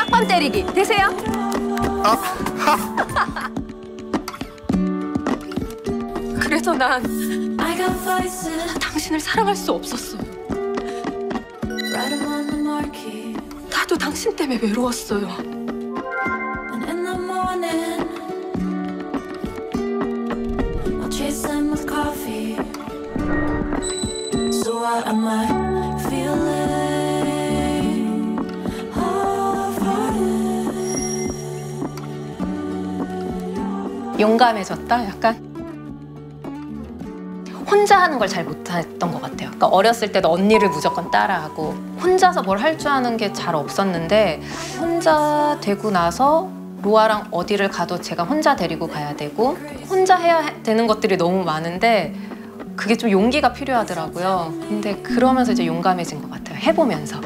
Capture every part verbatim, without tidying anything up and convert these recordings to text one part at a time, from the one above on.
딱밤 때리기 되세요? 아. 그래서 난 당신을 사랑할 수 없었어요. 나도 당신 때문에 외로웠어요. 용감해졌다, 약간? 혼자 하는 걸 잘 못했던 것 같아요. 그러니까 어렸을 때도 언니를 무조건 따라하고 혼자서 뭘 할 줄 아는 게 잘 없었는데 혼자 되고 나서 로아랑 어디를 가도 제가 혼자 데리고 가야 되고 혼자 해야 되는 것들이 너무 많은데 그게 좀 용기가 필요하더라고요. 근데 그러면서 이제 용감해진 것 같아요. 해보면서.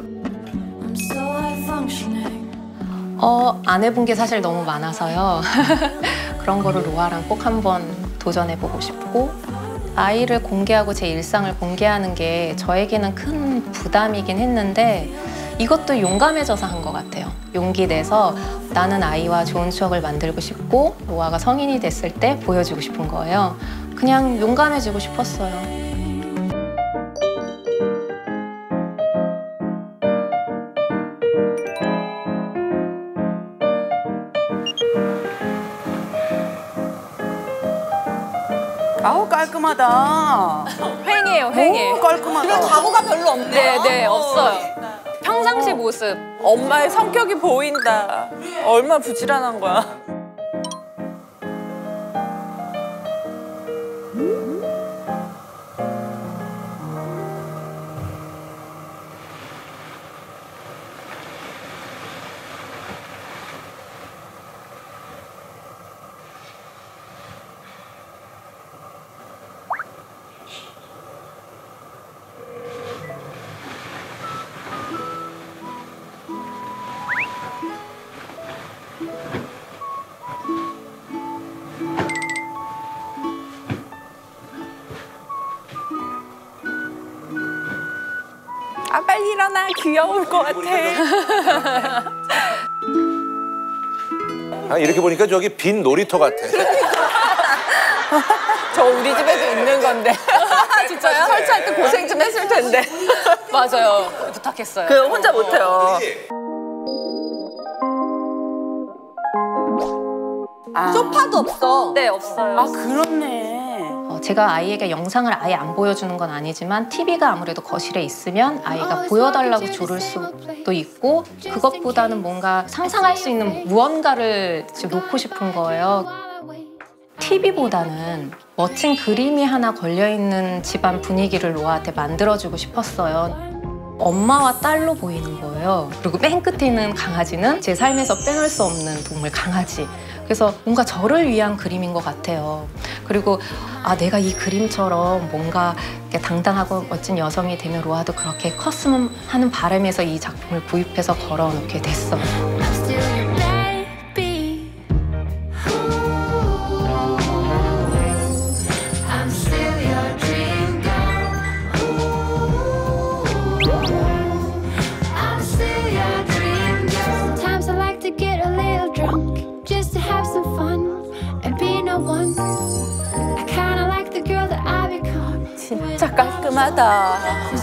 어, 안 해본 게 사실 너무 많아서요. 그런 거를 로아랑 꼭 한번 도전해보고 싶고 아이를 공개하고 제 일상을 공개하는 게 저에게는 큰 부담이긴 했는데 이것도 용감해져서 한 것 같아요. 용기 내서 나는 아이와 좋은 추억을 만들고 싶고 로아가 성인이 됐을 때 보여주고 싶은 거예요. 그냥 용감해지고 싶었어요. 아우 깔끔하다. 횡해요, 횡해. 오, 깔끔하다. 이런 각오가 별로 없네. 네, 네, 없어요. 평상시 모습. 엄마의 성격이 보인다. 얼마나 부지런한 거야. 아 빨리 일어나. 귀여울 것 같아. 아, 이렇게 보니까 저기 빈 놀이터 같아. 저 우리 집에도 있는 건데. 진짜요? 설치할 때 고생 좀 했을 텐데. 맞아요. 부탁했어요. 그 혼자 못해요. 아. 소파도 없어. 네, 없어요. 아 그렇네. 어, 제가 아이에게 영상을 아예 안 보여주는 건 아니지만 티비가 아무래도 거실에 있으면 아이가 보여달라고 조를 수도 있고 그것보다는 뭔가 상상할 수 있는 무언가를 지금 놓고 싶은 거예요. 티비보다는 멋진 그림이 하나 걸려있는 집안 분위기를 로아한테 만들어주고 싶었어요. 엄마와 딸로 보이는 거예요. 그리고 맨 끝에 있는 강아지는 제 삶에서 빼놓을 수 없는 동물 강아지. 그래서 뭔가 저를 위한 그림인 것 같아요. 그리고 아 내가 이 그림처럼 뭔가 이렇게 당당하고 멋진 여성이 되면 로아도 그렇게 컸으면 하는 바람에서 이 작품을 구입해서 걸어놓게 됐어요. 진짜 깔끔하다.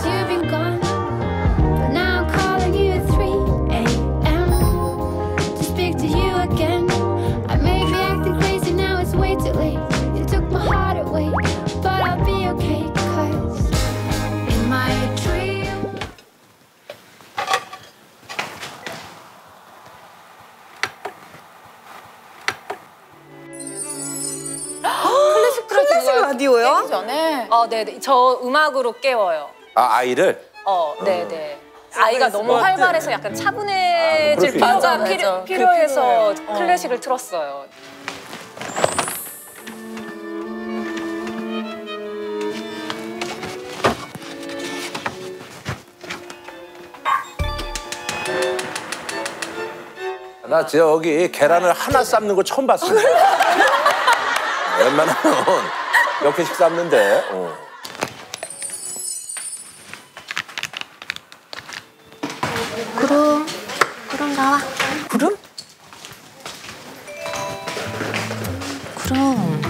클래식 라디오요? 깨기 전에? 어, 네네. 저 음악으로 깨워요. 아, 아이를? 어, 네네. 아이가 너무 활발해서 약간 차분해질 아, 필요가 맞아, 필요, 맞아. 필요해서 그 필요해요. 클래식을 틀었어요. 나 저기 계란을 하나 삶는 거 처음 봤습니다. 웬만하면 몇 개씩 삶는데. 어. 구름, 구름 나와. 구름? 구름.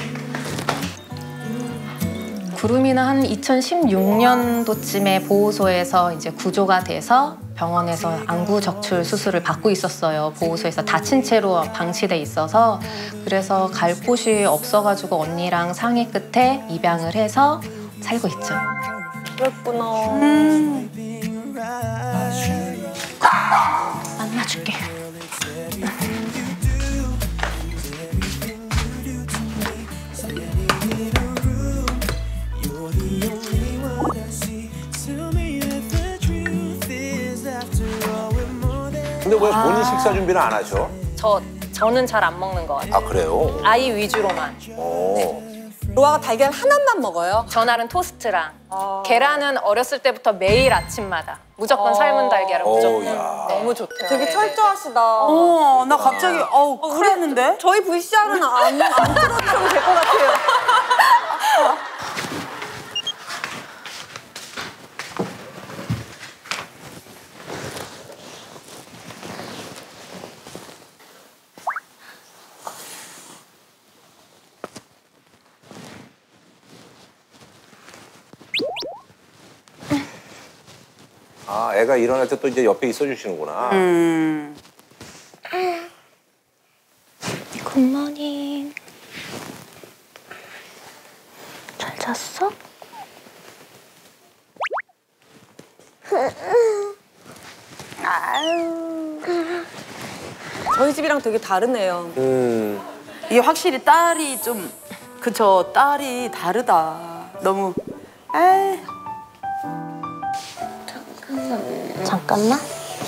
구름이는 한 이천십육 년도쯤에 보호소에서 이제 구조가 돼서 병원에서 안구 적출 수술을 받고 있었어요. 보호소에서 다친 채로 방치돼 있어서. 그래서 갈 곳이 없어가지고 언니랑 상의 끝에 입양을 해서 살고 있죠. 그랬구나. 음. 안아줄게. 근데 왜 본인 식사 준비는 안 하셔? 저, 저는 잘 안 먹는 것 같아요. 아 그래요? 아이 위주로만. 어. 로아가 달걀 하나만 먹어요? 전날은 토스트랑 계란은 어렸을 때부터 매일 아침마다 무조건 삶은 달걀을 어, 무조건. 야. 너무 좋대요. 되게 철저하시다. 어, 나 갑자기 어우 그랬는데? 저희 브이씨알은 안, 안 틀어주셔도 될 것 같아요. 아 애가 일어날 때 또 이제 옆에 있어 주시는구나. 음. 굿모닝. 잘 잤어? 저희 집이랑 되게 다르네요. 음. 이게 확실히 딸이 좀 그쵸 딸이 다르다. 너무 에이. 잠깐만.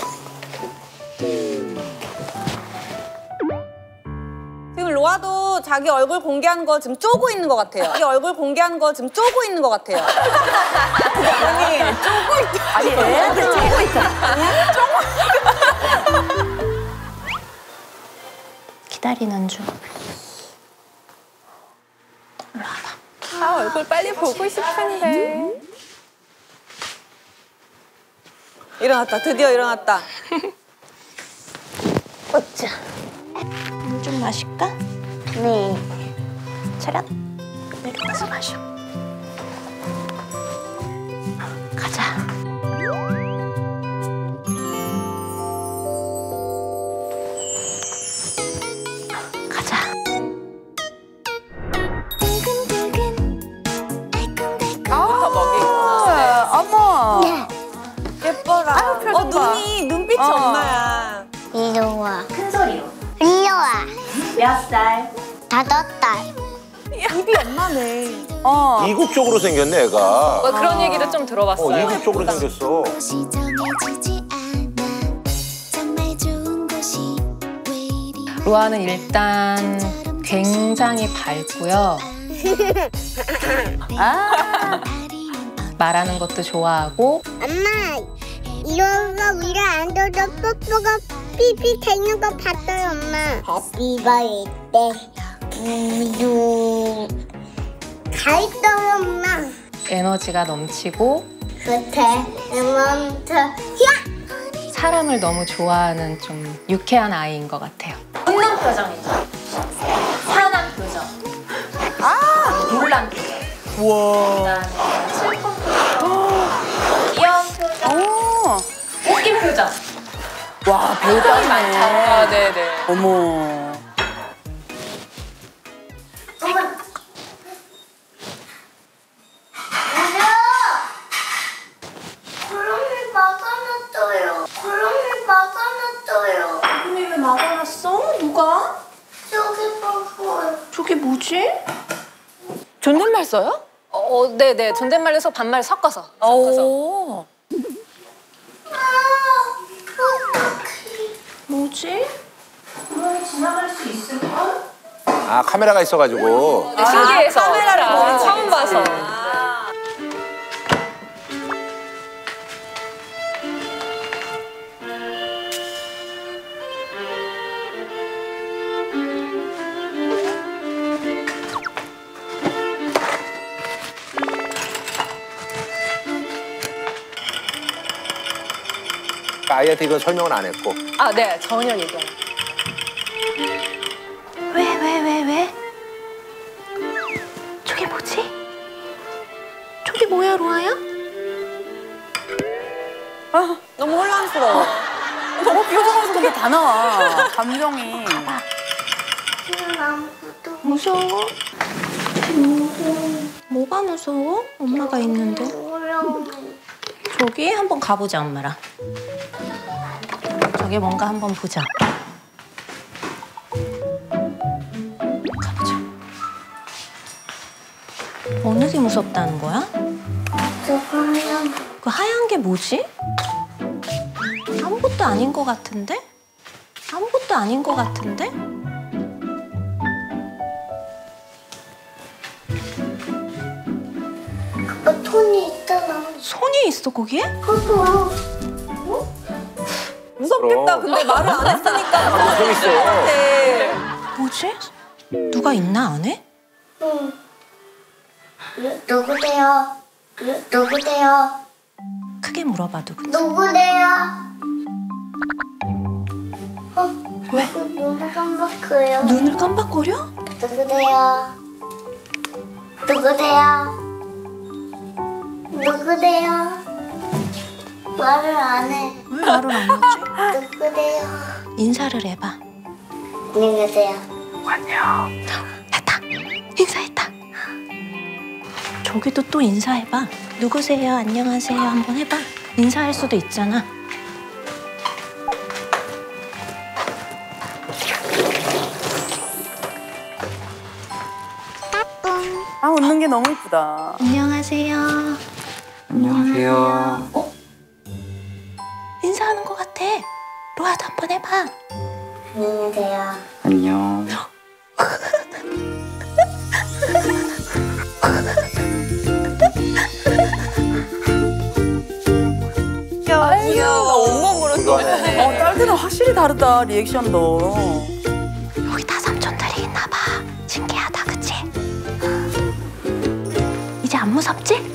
지금 로아도 자기 얼굴 공개하는 거 지금 쪼고 있는 것 같아요. 자기 얼굴 공개하는 거 지금 쪼고 있는 것 같아요. 아니 쪼고 있다. 아니 애한테 쪼고 있다. 기다리는 중. 아, 얼굴 빨리 보고 싶은데. 일어났다. 드디어 일어났다. 어짜. 물 좀 마실까? 네. 차렷. 내려가서 마셔. 가자. 가자. 부터 먹이고. 아, 어머. 예뻐라. 아유, 표정 어, 봐. 눈이, 눈빛이 어. 엄마야. 이리 와. 큰 소리로. 이리 와. 몇 살? 다섯 달. 입이 엄마네. 어. 이국적으로 생겼네 애가. 뭐 그런 얘기도 좀 들어봤어요. 어 이국적으로 생겼어. 곳이 정해지지 않아. 정말 좋은 곳이 왜 이리 로아는 일단 굉장히 밝고요. 아. 말이는 말하는 것도 좋아하고 엄마, 이러가 위로 앉아서 뽀뽀가 삐삐 되는 거 봤어요, 엄마. 해피가 이때 우유 다 있어요, 엄마. 에너지가 넘치고 그때 멈춰. 야! 사람을 너무 좋아하는 좀 유쾌한 아이인 것 같아요. 웃는 표정이죠. 환한 표정. 아! 놀란 표정. 우와. 그다음에 슬픈 표정. 귀여운 표정. 어. 웃긴 표정. 와 배우다네. 아, 네네. 어머. 구름이 막아놨어요. 구름이 막아놨어요. 구름이 왜 막아놨어? 누가? 저기 봐봐요. 저게 뭐지? 존댓말 써요? 어, 어, 네네. 존댓말에서 반말 섞어서. 섞어서. 오. 뭐지? 구름이 지나갈 수 있을까? 아 카메라가 있어가지고. 네, 신기해서. 카메라를 아, 보는 처음 봐서. 아이한테 이건 설명은 안 했고. 아, 네, 전혀 얘기 안 해요. 왜, 왜, 왜, 왜? 저게 뭐지? 저게 뭐야, 로아야? 아, 너무 혼란스러워. 너무 표정에서 근데 다 나와. 감정이. 아무것도 무서워? 뭐가 무서워? 엄마가 있는데. 몰라. 저기 한번 가보자, 엄마랑. 저게 뭔가 한번 보자. 가보자. 어느 게 무섭다는 거야? 저거 하얀 그 하얀 게 뭐지? 아무것도 아닌 것 같은데? 아무것도 아닌 것 같은데? 아빠 톤이 있잖아. 손이 있어, 거기에? 그거 무섭겠다. 그럼. 근데 말을 안 했으니까. 손 있어. 네. 뭐지? 누가 있나, 안에? 응. 누- 누구세요? 누- 누구세요? 크게 물어봐, 누구? 누구세요? 어? 왜? 그 눈을 깜빡해요. 눈을 깜빡거려? 누구세요? 누구세요? 누구세요? 말을 안 해. 왜 말을 안 하지? 누구세요? 인사를 해봐. 안녕히 계세요. 했다. 인사했다. 저기도 또 인사해봐. 누구세요? 안녕하세요. 한번 해봐. 인사할 수도 있잖아. 아, 웃는 게 너무 이쁘다. 안녕하세요. 안녕하세요. 인사하는 것 같아. 로아도 한번 해봐. 안녕히 계세요. 안녕. 야, 귀여워. 온몸 물었어. 그거네. 어, 딸들은 확실히 다르다, 리액션도. 여기 다 삼촌들이 있나 봐. 신기하다, 그치? 이제 안 무섭지?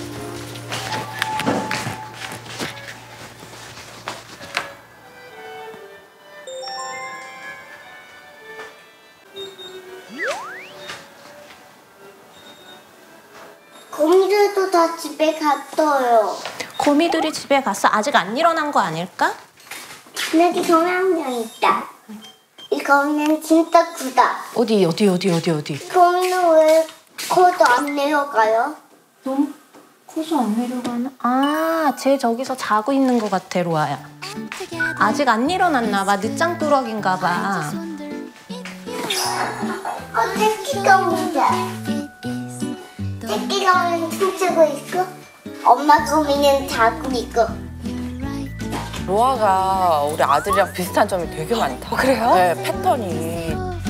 곰들도 다 집에 갔어요. 거미들이 집에 갔어. 아직 안 일어난 거 아닐까? 여기 거미 한 명 있다. 이 거미는 진짜 크다. 어디 어디 어디 어디 어디. 거미는 왜 커도 안 내려가요? 너무 커서 안 내려가나? 아, 쟤 저기서 자고 있는 것 같아, 로아야. 아직 안 일어났나 봐. 늦장 뚜러기인가 봐. 어, 새끼 거미다. 새끼 거미는 춤추고 있고 엄마 거미는 자고 있고. 로아가 우리 아들이랑 비슷한 점이 되게 많다. 어, 그래요? 네, 패턴이.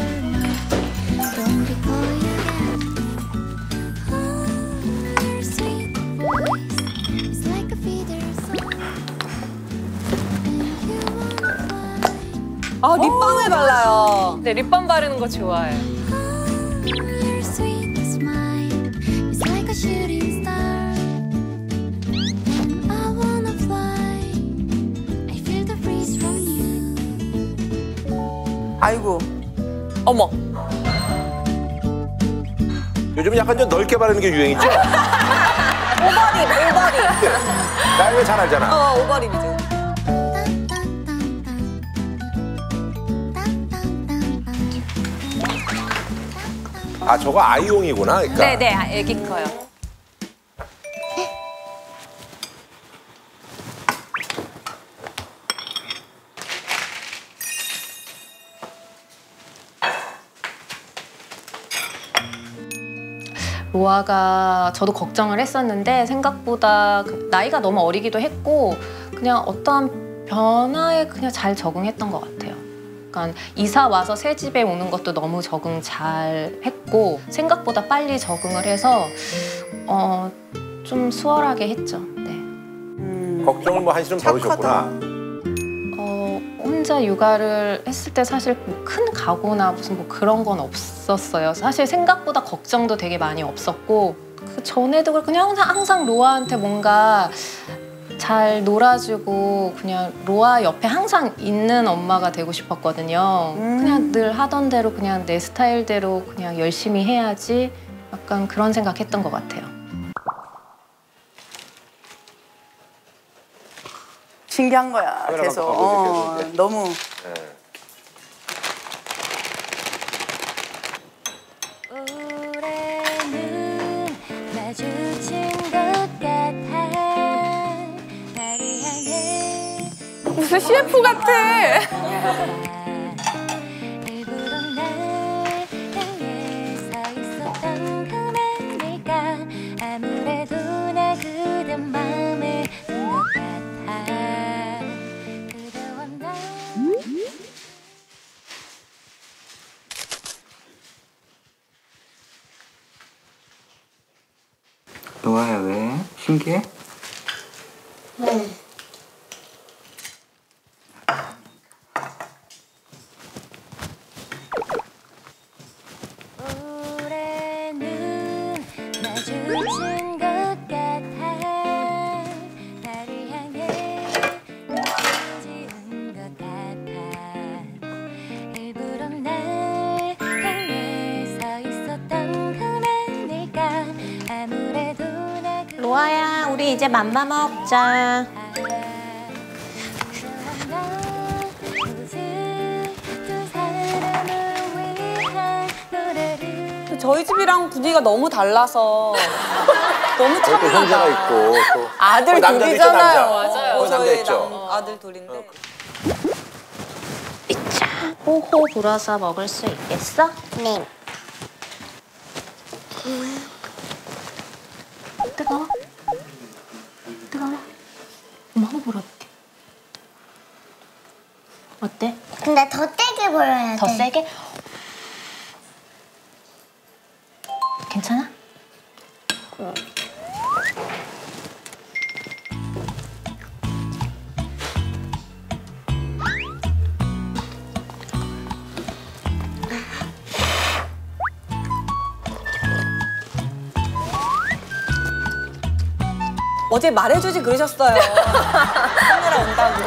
아, 립밤을 발라요. 네, 립밤 바르는 거 좋아해요. Your sweet smile is like a shooting star. I wanna fly. I feel the breeze from you. 아이고. 어머. 요즘 약간 좀 넓게 바르는 게 유행이죠? 오버립, 오버립. 나 이거 잘 알잖아. 어, 오버립이지. 아, 저거 아이용이구나. 그러니까. 네네, 애기 커요. 로아가 저도 걱정을 했었는데 생각보다 그 나이가 너무 어리기도 했고 그냥 어떠한 변화에 그냥 잘 적응했던 것 같아요. 그러니까 이사 와서 새 집에 오는 것도 너무 적응 잘 했고 생각보다 빨리 적응을 해서 어, 좀 수월하게 했죠. 네. 음. 걱정을 뭐 한시름 덜으셨구나. 어, 혼자 육아를 했을 때 사실 뭐 큰 각오나 무슨 뭐 그런 건 없었어요. 사실 생각보다 걱정도 되게 많이 없었고 그 전에도 그냥 항상, 항상 로아한테 뭔가 잘 놀아주고 그냥 로아 옆에 항상 있는 엄마가 되고 싶었거든요. 음. 그냥 늘 하던 대로 그냥 내 스타일대로 그냥 열심히 해야지 약간 그런 생각했던 것 같아요. 신기한 거야 카메라만 계속. 보고 어, 계속 이제. 너무 네. 올해는 마주친 것 같아 나를 향해 무슨 씨에프 같아. 일부러 날 향해 서 있었던 그날일까 아무래도 나 그대 마음에 든 것 같아 그대와 나 로아야 왜? 신기해? 응. 올해는 마주친 것 같아 나를 향해 지운 것 같아 일부러 날 향해 서 있었던 그날일까 아무래도 나 그 로아야, 우리 이제 맘마 먹자. 저희 집이랑 분위기가 너무 달라서 너무 저희 또 차분하다. 형제가 있고 또 아들 어, 남자도 있죠, 둘이잖아요. 남자. 맞아요. 어, 남자 저희 있죠. 남, 아들 둘인데. 호호 불어서 먹을 수 있겠어? 네. 뜨거워? 뜨거워? 엄마 호 불어볼게. 어때? 근데 더 세게 불어야 돼. 더 세게? 괜찮아? 어제 말해주지 그러셨어요. 카메라 온다고.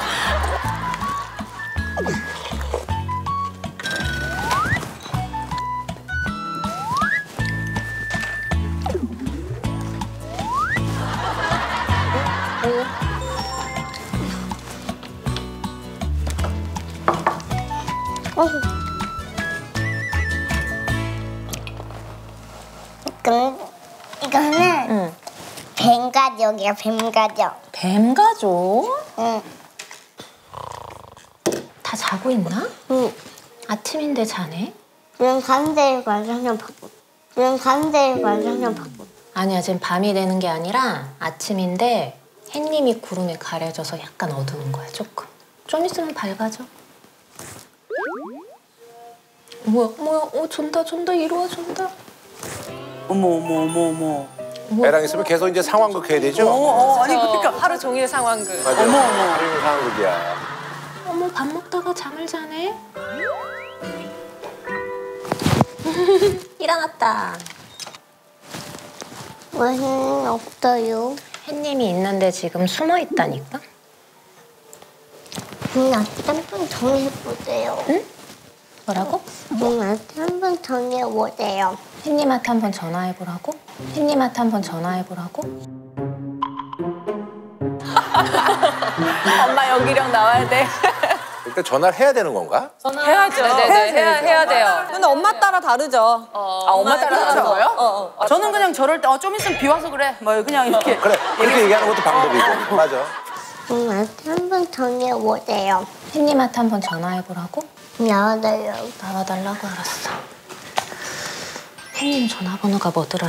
그 이거는 응. 뱀 가족이야, 뱀 가족. 뱀 가족? 응. 다 자고 있나? 응. 아침인데 자네? 그럼 가운데에 관상점 바꾸. 그럼 가운데에 관상점 바꾸. 아니야, 지금 밤이 되는 게 아니라 아침인데 햇님이 구름에 가려져서 약간 어두운 거야, 조금. 좀 있으면 밝아져. 뭐야, 뭐야, 어, 존다, 존다, 이리 와, 존다. 어머 어머 어머 어머. 애랑 있으면 계속 이제 상황극 해야 되죠? 어, 어 아니 그러니까 하루 종일 상황극. 맞아. 어머, 어머. 하루 상황극이야. 어머, 밥 먹다가 잠을 자네? 일어났다. 무슨 없어요. 햇님이 있는데 지금 숨어 있다니까? 그냥 한번 정해보세요. 응? 뭐라고? 그냥 한번 정해보세요. 햇님한테 한번 전화해보라고? 햇님한테 한번 전화해보라고? 엄마 연기력 나와야 돼. 일단 전화를 해야 되는 건가? 해야죠. 네네, 해야, 해야 돼요. 근데 엄마 따라 다르죠. 아 엄마 따라 하는 그렇죠. 거예요? 어, 어. 저는 그냥 저럴 때 어 좀 있으면 비 와서 그래. 뭐 그냥 이렇게. 그래, 그렇게 얘기하는 것도 방법이고. 맞아. 그냥 한번 정해보세요. 햇님한테 한번 전화해보라고? 나와요. 나와달라고? 알았어. 햇님 전화번호가 뭐더라?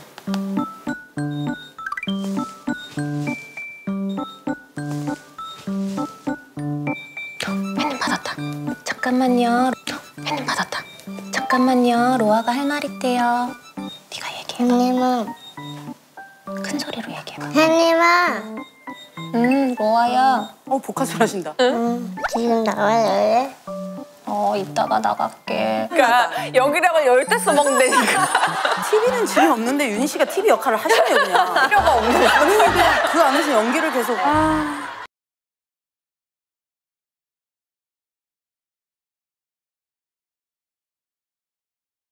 햇님 받았다. 잠깐만요. 햇님 받았다. 잠깐만요. 로아가 할 말 있대요. 네가 얘기해. 햇님아, 큰 소리로 얘기해봐. 햇님아, 응, 로아야. 어 복화술 하신다. 응, 지금 나와요. 어, 이따가 나갈게. 그러니까 연기력을 열 때 써먹는다니까. 티비는 질이 없는데 윤희 씨가 티비 역할을 하시네요 그냥. 필요가 없는. 아니 그냥 그 안에서 연기를 계속. 아...